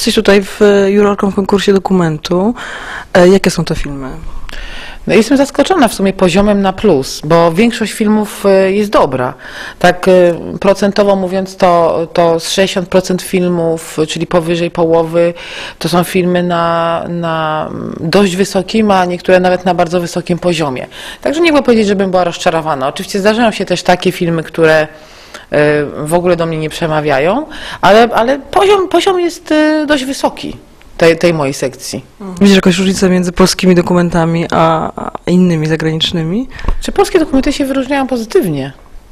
Jesteś tutaj jurorką w konkursie dokumentu. Jakie są to filmy? No jestem zaskoczona w sumie poziomem na plus, bo większość filmów jest dobra. Tak procentowo mówiąc, to z 60% filmów, czyli powyżej połowy, to są filmy na dość wysokim, a niektóre nawet na bardzo wysokim poziomie. Także nie mogę powiedzieć, żebym była rozczarowana. Oczywiście zdarzają się też takie filmy, które w ogóle do mnie nie przemawiają, ale poziom jest dość wysoki. Tej mojej sekcji. Widzisz jakąś różnicę między polskimi dokumentami a innymi zagranicznymi? Czy polskie dokumenty się wyróżniają pozytywnie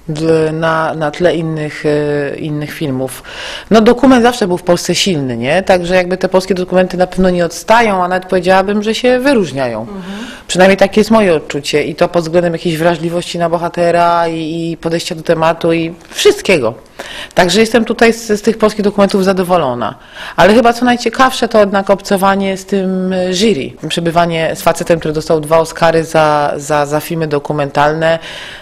na tle innych filmów? No dokument zawsze był w Polsce silny, nie? Także jakby te polskie dokumenty na pewno nie odstają, a nawet powiedziałabym, że się wyróżniają. Przynajmniej takie jest moje odczucie i to pod względem jakiejś wrażliwości na bohatera i podejścia do tematu i wszystkiego. Także jestem tutaj z tych polskich dokumentów zadowolona. Ale chyba co najciekawsze to jednak obcowanie z tym jury. Przebywanie z facetem, który dostał 2 Oscary za filmy dokumentalne,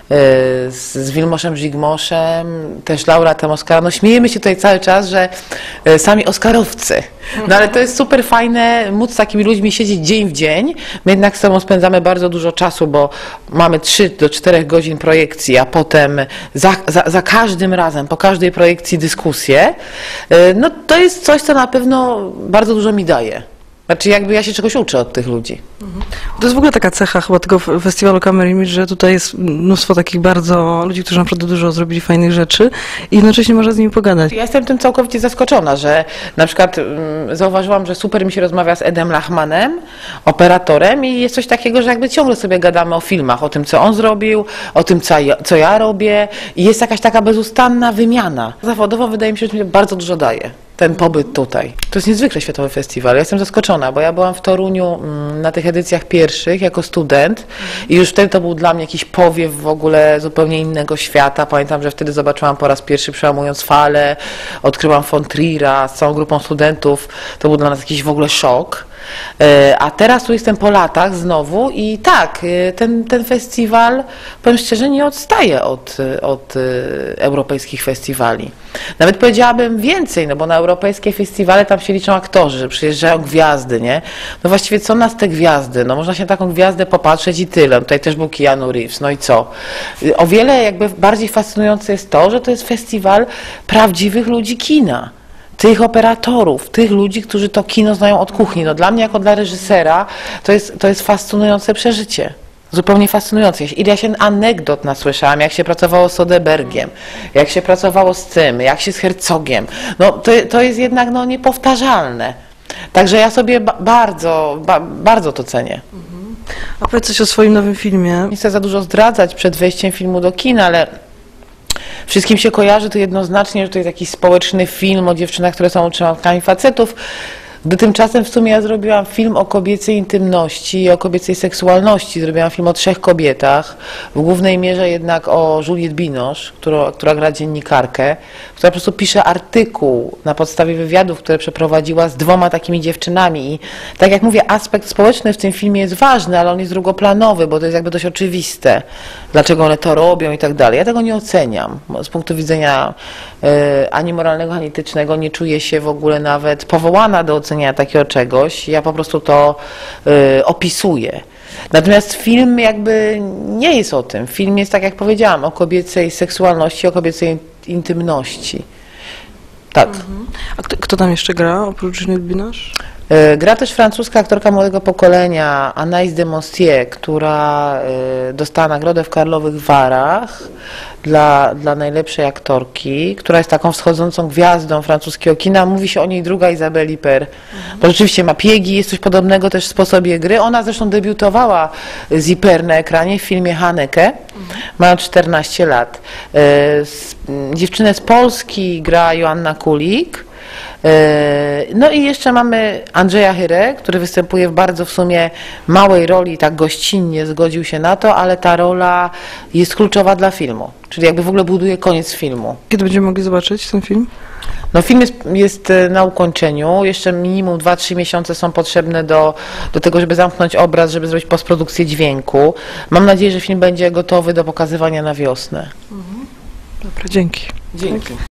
z Vilmosem Zsigmosem, też laureatem Oscara. No śmiejemy się tutaj cały czas, że sami oscarowcy. No ale to jest super fajne móc z takimi ludźmi siedzieć dzień w dzień. My jednak z sobą spędzamy bardzo dużo czasu, bo mamy 3 do 4 godzin projekcji, a potem za każdym razem, po każdej projekcji dyskusję. No to jest coś, co na pewno bardzo dużo mi daje. Znaczy jakby ja się czegoś uczę od tych ludzi. To jest w ogóle taka cecha chyba tego festiwalu Camera Image, że tutaj jest mnóstwo takich bardzo ludzi, którzy naprawdę dużo zrobili fajnych rzeczy i jednocześnie można z nimi pogadać. Ja jestem tym całkowicie zaskoczona, że na przykład zauważyłam, że super mi się rozmawia z Edem Lachmanem, operatorem i jest coś takiego, że jakby ciągle sobie gadamy o filmach, o tym, co on zrobił, o tym, co ja robię i jest jakaś taka bezustanna wymiana. Zawodowo wydaje mi się, że mi bardzo dużo daje ten pobyt tutaj. To jest niezwykle światowy festiwal. Ja jestem zaskoczona, bo ja byłam w Toruniu na tych edycjach pierwszych jako student i już wtedy to był dla mnie jakiś powiew w ogóle zupełnie innego świata. Pamiętam, że wtedy zobaczyłam po raz pierwszy Przełamując falę, odkryłam von Trier'a z całą grupą studentów. To był dla nas jakiś w ogóle szok. A teraz tu jestem po latach znowu i tak, ten festiwal, powiem szczerze, nie odstaje od europejskich festiwali. Nawet powiedziałabym więcej, no bo na europejskie festiwale tam się liczą aktorzy, że przyjeżdżają gwiazdy, nie? No właściwie co nas te gwiazdy? No można się na taką gwiazdę popatrzeć i tyle. Tutaj też był Keanu Reeves, no i co? O wiele jakby bardziej fascynujące jest to, że to jest festiwal prawdziwych ludzi kina. Tych operatorów, tych ludzi, którzy to kino znają od kuchni. No dla mnie, jako dla reżysera, to jest fascynujące przeżycie. Zupełnie fascynujące. Ile się anegdot nasłyszałam, jak się pracowało z Soderbergiem, jak się pracowało z tym, jak się z Herzogiem. No to jest jednak no, niepowtarzalne. Także ja sobie bardzo to cenię. A powiedz coś o swoim nowym filmie. Nie chcę za dużo zdradzać przed wejściem filmu do kina, ale wszystkim się kojarzy to jednoznacznie, że to jest jakiś społeczny film o dziewczynach, które są uczniówkami facetów, gdy tymczasem w sumie ja zrobiłam film o kobiecej intymności i o kobiecej seksualności. Zrobiłam film o 3 kobietach, w głównej mierze jednak o Juliette Binoche, która gra dziennikarkę, która po prostu pisze artykuł na podstawie wywiadów, które przeprowadziła z 2 takimi dziewczynami. I tak jak mówię, aspekt społeczny w tym filmie jest ważny, ale on jest drugoplanowy, bo to jest jakby dość oczywiste, dlaczego one to robią i tak dalej. Ja tego nie oceniam. Z punktu widzenia ani moralnego, ani etycznego nie czuję się w ogóle nawet powołana do oceniania takiego czegoś. Ja po prostu to opisuję. Natomiast film jakby nie jest o tym. Film jest, tak jak powiedziałam, o kobiecej seksualności, o kobiecej intymności. Tak. A kto tam jeszcze gra, oprócz Juliette Binoche? Gra też francuska aktorka młodego pokolenia, Anaïs de Mostier, która dostała nagrodę w Karlowych Warach dla najlepszej aktorki, która jest taką wschodzącą gwiazdą francuskiego kina. Mówi się o niej druga Isabelle Huppert, bo rzeczywiście ma piegi, jest coś podobnego też w sposobie gry. Ona zresztą debiutowała z Huppert na ekranie w filmie Haneke, ma 14 lat. Dziewczynę z Polski gra Joanna Kulik. No i jeszcze mamy Andrzeja Hyrę, który występuje w bardzo w sumie małej roli, tak gościnnie zgodził się na to, ale ta rola jest kluczowa dla filmu, czyli jakby w ogóle buduje koniec filmu. Kiedy będziemy mogli zobaczyć ten film? No film jest na ukończeniu, jeszcze minimum 2-3 miesiące są potrzebne do tego, żeby zamknąć obraz, żeby zrobić postprodukcję dźwięku. Mam nadzieję, że film będzie gotowy do pokazywania na wiosnę. Dobra, dzięki. Dzięki.